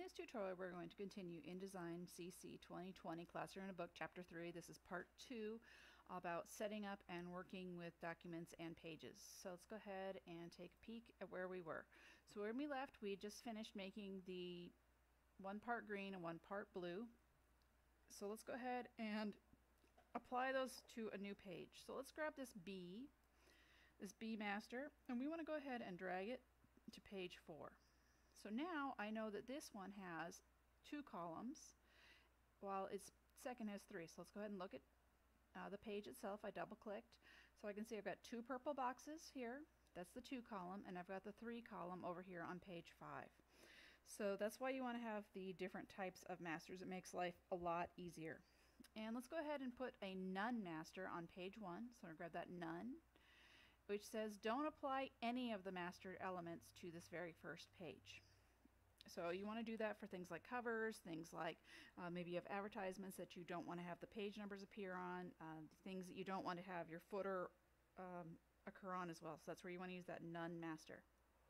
this tutorial, we're going to continue InDesign CC 2020 Classroom in a Book, Chapter 3. This is Part 2 about setting up and working with documents and pages. So let's go ahead and take a peek at where we were. So when we left, we just finished making the one part green and one part blue. So let's go ahead and apply those to a new page. So let's grab this B master, and we want to go ahead and drag it to page 4. So now I know that this one has 2 columns while its second has 3. So let's go ahead and look at the page itself. I double clicked so I can see I've got 2 purple boxes here. That's the 2 column, and I've got the 3 column over here on page 5. So that's why you want to have the different types of masters. It makes life a lot easier. And let's go ahead and put a none master on page 1. So I'm going to grab that none, which says don't apply any of the mastered elements to this very first page. So you want to do that for things like covers, things like maybe you have advertisements that you don't want to have the page numbers appear on, things that you don't want to have your footer occur on as well. So that's where you want to use that none master.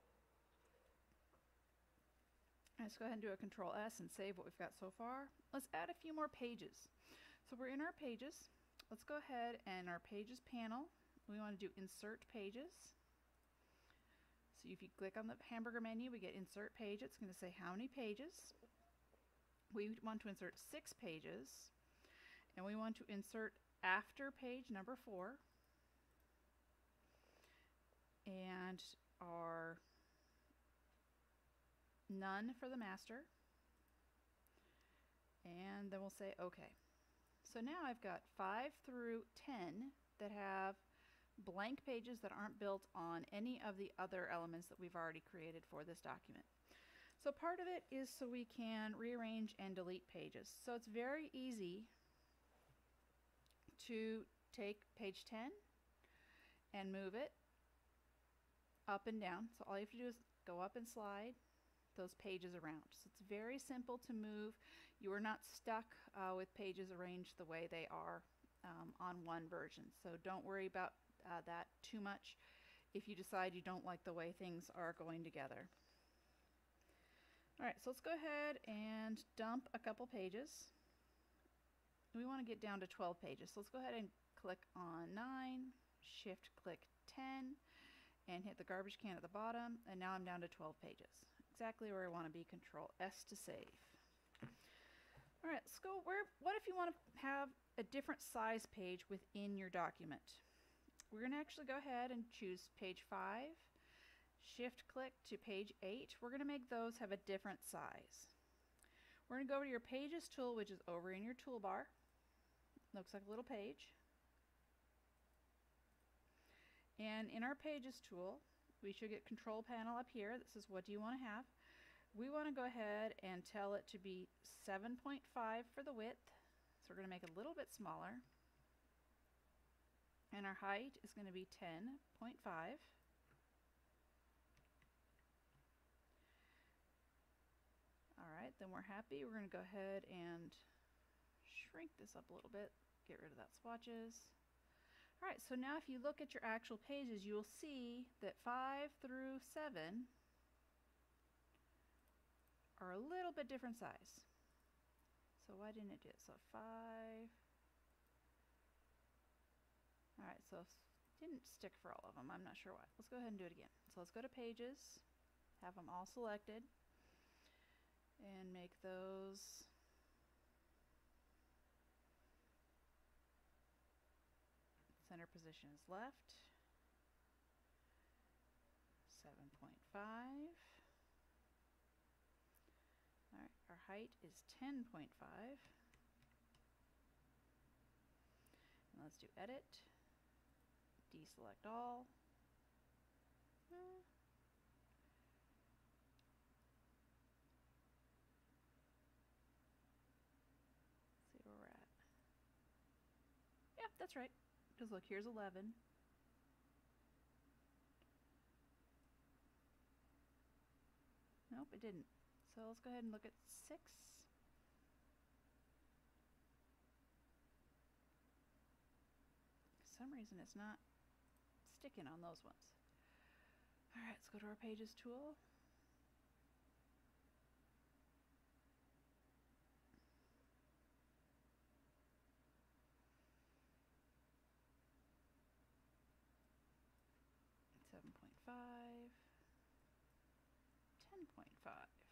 Let's go ahead and do a Control S and save what we've got so far. Let's add a few more pages. So we're in our pages. Let's go ahead and our pages panel, we want to do insert pages. So if you click on the hamburger menu, we get insert page. It's going to say how many pages. We want to insert 6 pages, and we want to insert after page number 4, and our none for the master, and then we'll say OK. So now I've got 5 through 10 that have blank pages that aren't built on any of the other elements that we've already created for this document. So part of it is so we can rearrange and delete pages. So it's very easy to take page 10 and move it up and down. So all you have to do is go up and slide those pages around. So it's very simple to move. You are not stuck with pages arranged the way they are on one version. So don't worry about that too much if you decide you don't like the way things are going together. Alright, so let's go ahead and dump a couple pages. We want to get down to 12 pages. So let's go ahead and click on 9, shift click 10, and hit the garbage can at the bottom, and now I'm down to 12 pages. Exactly where I want to be. Control S to save. Alright, let's go what if you want to have a different size page within your document? We're going to actually go ahead and choose page 5, shift click to page 8. We're going to make those have a different size. We're going to go over to your pages tool, which is over in your toolbar. Looks like a little page. And in our pages tool, we should get control panel up here. This is what do you want to have. We want to go ahead and tell it to be 7.5 for the width. So we're going to make it a little bit smaller. And our height is going to be 10.5. Alright, then we're happy. We're going to go ahead and shrink this up a little bit, get rid of that swatches. Alright, so now if you look at your actual pages, you will see that 5 through 7 are a little bit different size. So why didn't it do it? So 5. Alright, so it didn't stick for all of them. I'm not sure why. Let's go ahead and do it again. So let's go to pages, have them all selected, and make those center position is left, 7.5. Alright, our height is 10.5. And let's do edit, deselect all. See where we're at. Yeah, that's right. Because look, here's 11. Nope, it didn't. So let's go ahead and look at 6. For some reason it's not sticking on those ones. Alright, let's go to our pages tool. 2.5.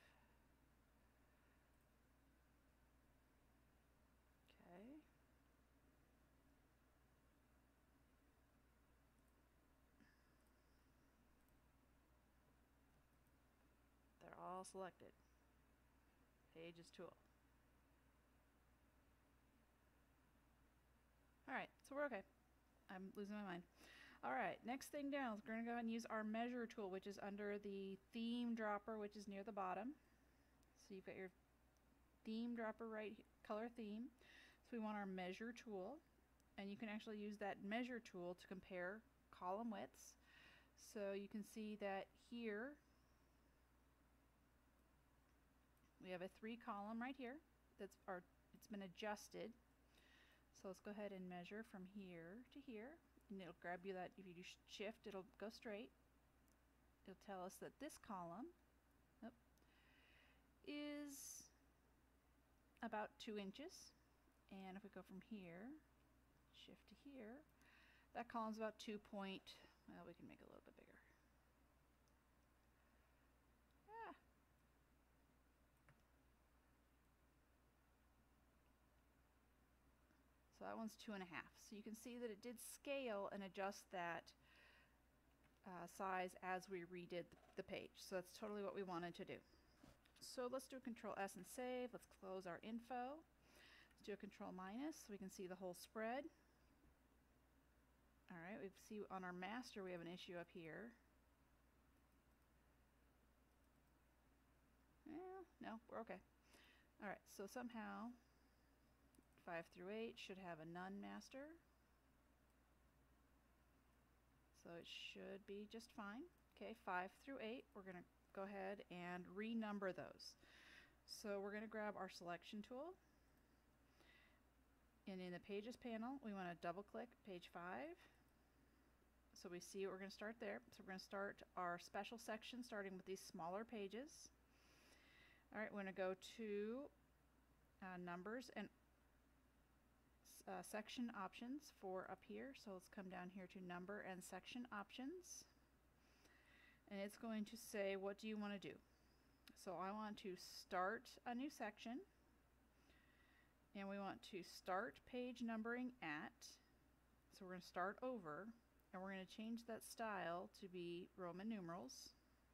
Okay. They're all selected. Pages tool. Alright, so we're okay. I'm losing my mind. Alright, next thing down, we're going to go ahead and use our measure tool, which is under the theme dropper, which is near the bottom. So you've got your theme dropper right here, color theme. So we want our measure tool, and you can actually use that measure tool to compare column widths. So you can see that here we have a 3 column right here it's been adjusted. So let's go ahead and measure from here to here, and it'll grab you that. If you do shift, it'll go straight. It'll tell us that this column is about 2 inches, and if we go from here, shift to here, that column's about we can make it a little bit bigger. So that one's 2.5. So you can see that it did scale and adjust that size as we redid the page. So that's totally what we wanted to do. So let's do a Control S and save. Let's close our info. Let's do a Control minus so we can see the whole spread. Alright, we see on our master we have an issue up here. No, we're okay. Alright, so somehow 5 through 8 should have a none master. So it should be just fine. Okay, 5 through 8, we're going to go ahead and renumber those. So we're going to grab our selection tool, and in the pages panel we want to double click page 5 so we see what we're going to start there. So we're going to start our special section starting with these smaller pages. Alright, we're going to go to numbers and section options for up here. So let's come down here to number and section options, and it's going to say, what do you want to do? So I want to start a new section, and we want to start page numbering at, so we're going to start over, and we're going to change that style to be Roman numerals,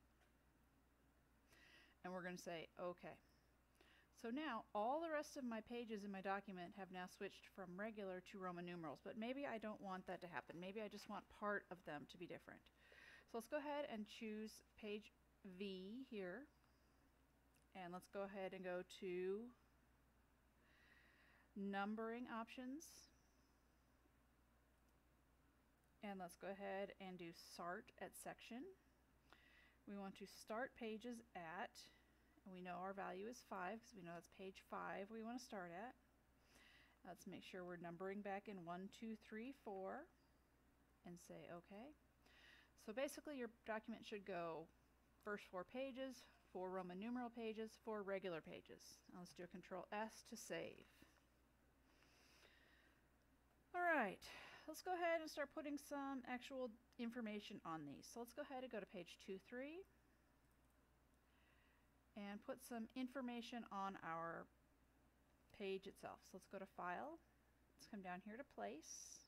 and we're going to say OK. So now all the rest of my pages in my document have now switched from regular to Roman numerals, but maybe I don't want that to happen. Maybe I just want part of them to be different. So let's go ahead and choose page V here, and let's go ahead and go to numbering options, and let's go ahead and do start at section. We want to start pages at, we know our value is 5 because we know that's page 5 we want to start at. Let's make sure we're numbering back in 1, 2, 3, 4 and say OK. So basically your document should go first 4 pages, 4 Roman numeral pages, 4 regular pages. Now let's do a Control S to save. Alright, let's go ahead and start putting some actual information on these. So let's go ahead and go to page 2, 3. And put some information on our page itself. So let's go to File. Let's come down here to Place.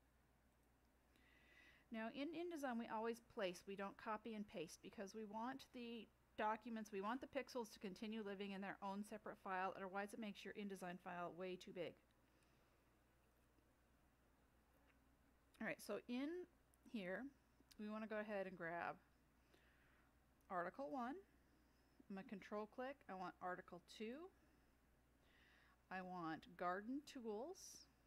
Now in InDesign we always place, we don't copy and paste, because we want the documents, we want the pixels to continue living in their own separate file, otherwise it makes your InDesign file way too big. Alright, so in here we want to go ahead and grab Article 1. I'm going to control click. I want Article 2. I want Garden Tools.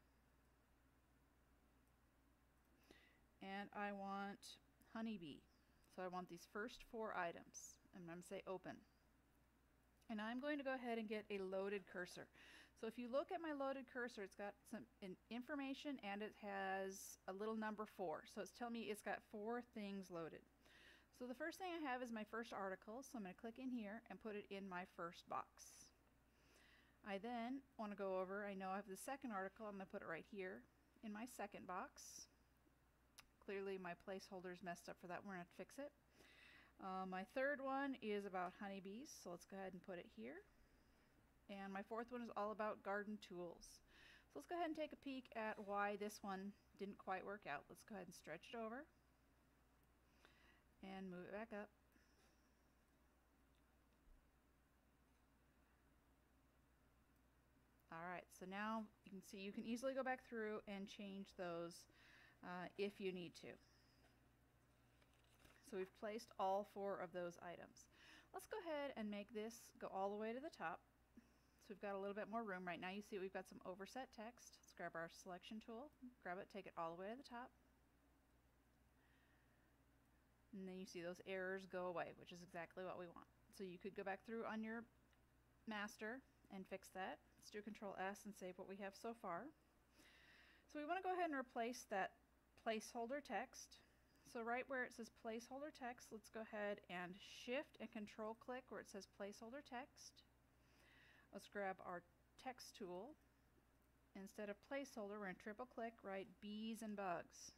And I want Honeybee. So I want these first 4 items. And I'm going to say open. And I'm going to go ahead and get a loaded cursor. So if you look at my loaded cursor, it's got some information and it has a little number 4. So it's telling me it's got 4 things loaded. So the first thing I have is my first article, so I'm going to click in here and put it in my first box. I then want to go over, I know I have the second article, I'm going to put it right here in my second box. Clearly my placeholder is messed up for that, we're going to have to fix it. My third one is about honeybees, so let's go ahead and put it here. And my fourth one is all about garden tools. So let's go ahead and take a peek at why this one didn't quite work out. Let's go ahead and stretch it over and move it back up. Alright, so now you can see you can easily go back through and change those if you need to. So we've placed all 4 of those items. Let's go ahead and make this go all the way to the top. So we've got a little bit more room right now. You see we've got some overset text. Let's grab our selection tool, grab it, take it all the way to the top. And then you see those errors go away, which is exactly what we want. So you could go back through on your master and fix that. Let's do Control S and save what we have so far. So we want to go ahead and replace that placeholder text. So right where it says placeholder text, let's go ahead and Shift and Control click where it says placeholder text. Let's grab our text tool. Instead of placeholder, we're going to triple click, write bees and bugs.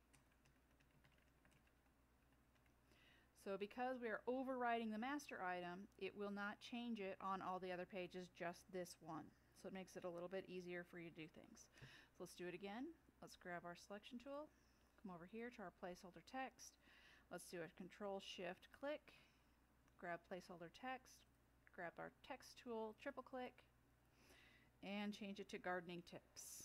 So because we are overriding the master item, it will not change it on all the other pages, just this one. So it makes it a little bit easier for you to do things. So let's do it again. Let's grab our selection tool, come over here to our placeholder text. Let's do a Control Shift click, grab placeholder text, grab our text tool, triple click, and change it to gardening tips.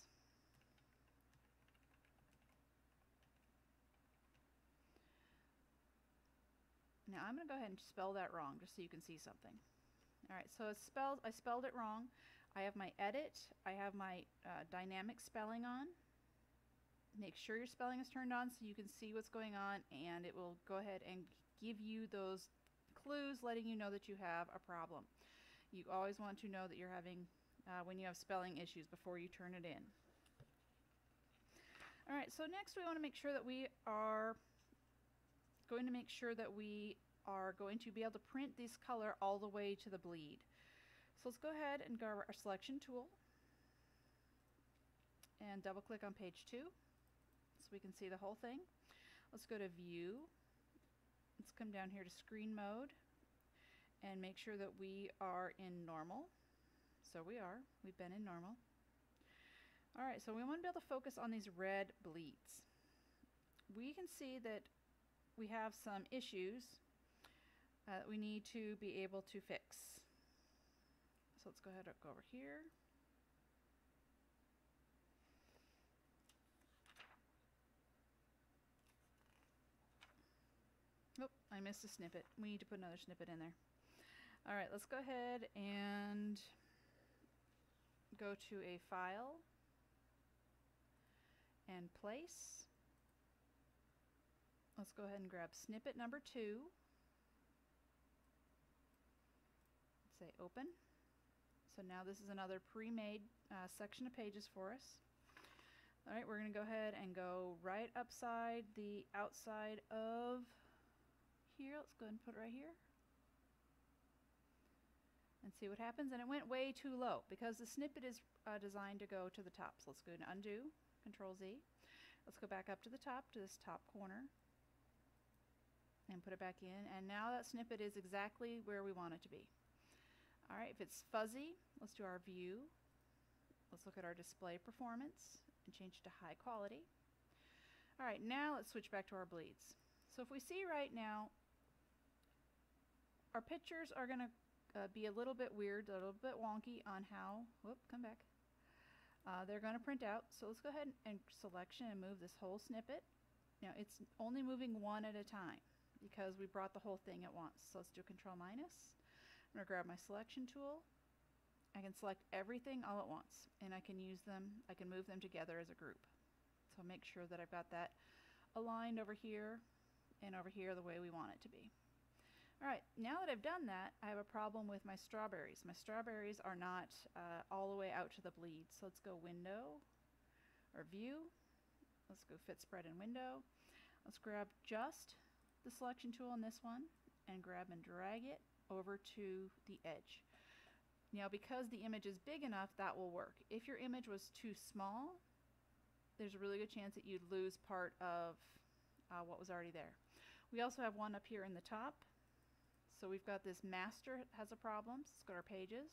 Now I'm going to go ahead and spell that wrong just so you can see something. Alright, so I spelled it wrong. I have my edit, I have my dynamic spelling on. Make sure your spelling is turned on so you can see what's going on, and it will go ahead and give you those clues letting you know that you have a problem. You always want to know that you're having when you have spelling issues before you turn it in. Alright, so next we want to make sure that we are going to be able to print this color all the way to the bleed. So let's go ahead and go our selection tool and double click on page 2 so we can see the whole thing. Let's go to view. Let's come down here to screen mode and make sure that we are in normal. So we are. We've been in normal. Alright, so we want to be able to focus on these red bleeds. We can see that we have some issues that we need to be able to fix. So let's go ahead and go over here. Oh, I missed a snippet. We need to put another snippet in there. Alright, let's go ahead and go to a file and place. Let's go ahead and grab snippet number 2. Say open. So now this is another pre-made section of pages for us. Alright, we're going to go ahead and go right upside the outside of here. Let's go ahead and put it right here. And see what happens. And it went way too low because the snippet is designed to go to the top. So let's go and undo, Control Z. Let's go back up to the top, to this top corner, and put it back in. And now that snippet is exactly where we want it to be. Alright, if it's fuzzy, let's do our view. Let's look at our display performance and change it to high quality. Alright, now let's switch back to our bleeds. So if we see right now, our pictures are going to be a little bit weird, a little bit wonky on how, come back. They're going to print out. So let's go ahead and selection and move this whole snippet. Now it's only moving one at a time because we brought the whole thing at once. So let's do Control minus. I'm going to grab my selection tool. I can select everything all at once and I can use them, I can move them together as a group. So make sure that I've got that aligned over here and over here the way we want it to be. Alright, now that I've done that, I have a problem with my strawberries. My strawberries are not all the way out to the bleed. So let's go Window or View. Let's go Fit Spread and Window. Let's grab just the selection tool on this one and grab and drag it over to the edge. Now because the image is big enough, that will work. If your image was too small, there's a really good chance that you'd lose part of what was already there. We also have one up here in the top. So we've got this master has a problem. So let's go to our pages.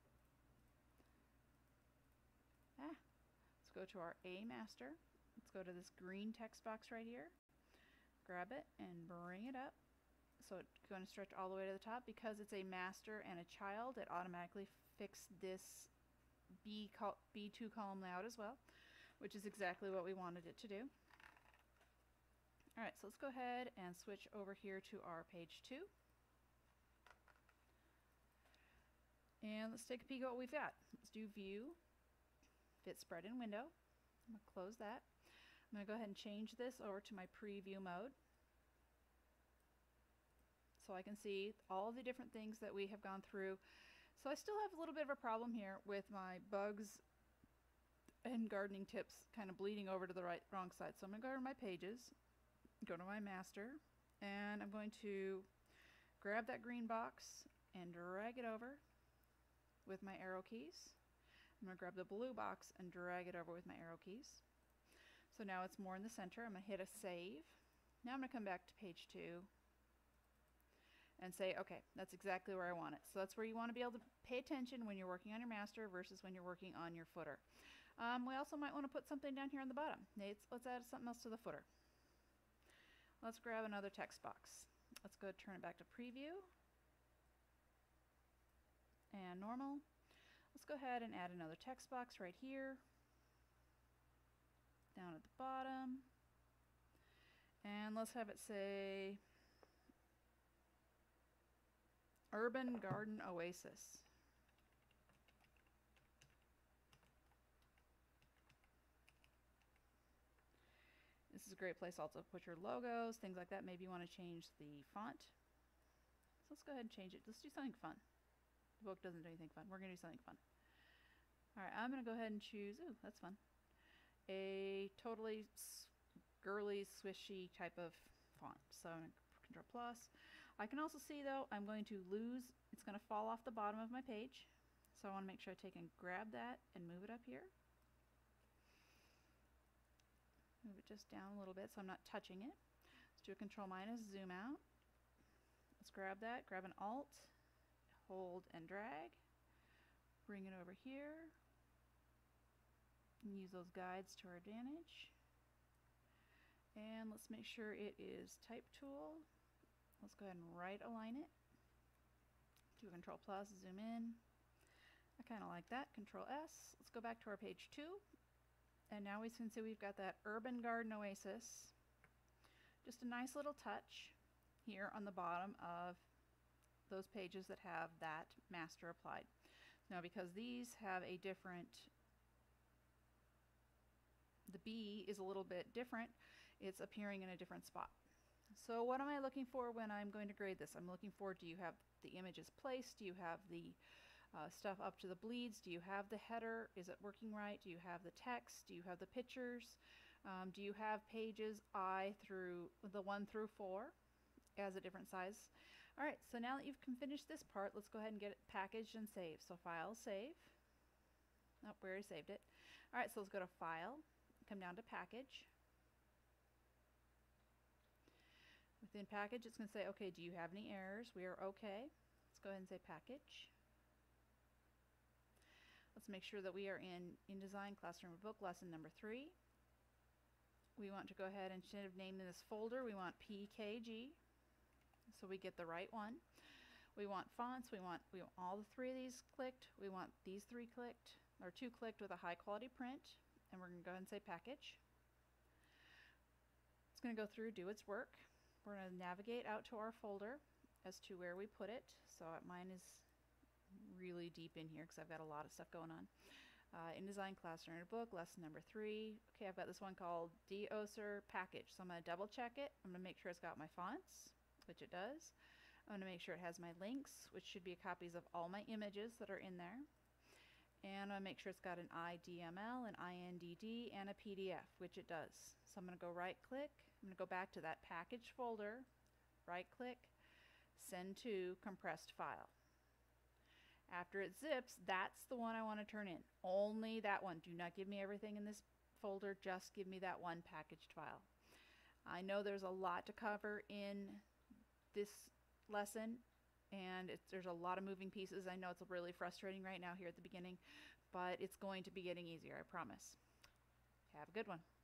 Let's go to our A master. Let's go to this green text box right here. Grab it and bring it up. So it's going to stretch all the way to the top. Because it's a master and a child, it automatically fixed this B2 column layout as well, which is exactly what we wanted it to do. Alright, so let's go ahead and switch over here to our page 2. And let's take a peek at what we've got. Let's do View, Fit Spread in Window. I'm going to close that. I'm going to go ahead and change this over to my preview mode, so I can see all the different things that we have gone through. So I still have a little bit of a problem here with my bugs and gardening tips kind of bleeding over to the wrong side. So I'm going to go to my pages, go to my master, and I'm going to grab that green box and drag it over with my arrow keys. I'm going to grab the blue box and drag it over with my arrow keys. So now it's more in the center. I'm going to hit a save. Now I'm going to come back to page 2 and say, okay, that's exactly where I want it. So that's where you want to be able to pay attention when you're working on your master versus when you're working on your footer. We also might want to put something down here on the bottom. Let's add something else to the footer. Let's grab another text box. Let's go turn it back to preview and normal. Let's go ahead and add another text box right here, down at the bottom, and let's have it say Urban Garden Oasis. This is a great place also to put your logos, things like that. Maybe you want to change the font. So let's go ahead and change it. Let's do something fun. The book doesn't do anything fun. We're going to do something fun. Alright, I'm going to go ahead and choose, ooh, that's fun, a totally girly, swishy type of font. So I'm going to Control plus. I can also see though, I'm going to lose, it's going to fall off the bottom of my page. So I want to make sure I take and grab that and move it up here. Move it just down a little bit so I'm not touching it. Let's do a Control minus, zoom out. Let's grab that, grab an Alt, hold and drag. Bring it over here. And use those guides to our advantage. And let's make sure it is Type Tool. Let's go ahead and right align it. Do Control plus, zoom in. I kind of like that. Control S. Let's go back to our page 2. And now we can see we've got that Urban Garden Oasis. Just a nice little touch here on the bottom of those pages that have that master applied. Now because these have a different, the B is a little bit different, it's appearing in a different spot. So what am I looking for when I'm going to grade this? I'm looking for, do you have the images placed? Do you have the stuff up to the bleeds? Do you have the header? Is it working right? Do you have the text? Do you have the pictures? Do you have pages the 1 through 4 as a different size? Alright, so now that you've finished this part, let's go ahead and get it packaged and saved. So File, Save. Oh, we already saved it. Alright, so let's go to File, come down to Package. Within Package, it's going to say, okay, do you have any errors? We are okay. Let's go ahead and say Package. Let's make sure that we are in InDesign Classroom Book Lesson number 3. We want to go ahead and instead of naming this folder, we want PKG. So we get the right one. We want fonts. We want all the 3 of these clicked. We want these 3 clicked, or 2 clicked with a high quality print. And we're going to go ahead and say Package. It's going to go through, do its work. We're going to navigate out to our folder as to where we put it. So mine is really deep in here because I've got a lot of stuff going on. InDesign Classroom Book, lesson number 3. Okay, I've got this one called DOSER Package. So I'm going to double check it. I'm going to make sure it's got my fonts, which it does. I'm going to make sure it has my links, which should be copies of all my images that are in there. And I'm going to make sure it's got an IDML, an INDD, and a PDF, which it does. So I'm going to go right click. I'm going to go back to that package folder, right click, send to compressed file. After it zips, that's the one I want to turn in. Only that one. Do not give me everything in this folder, just give me that one packaged file. I know there's a lot to cover in this lesson, and there's a lot of moving pieces. I know it's really frustrating right now here at the beginning, but it's going to be getting easier, I promise. Have a good one.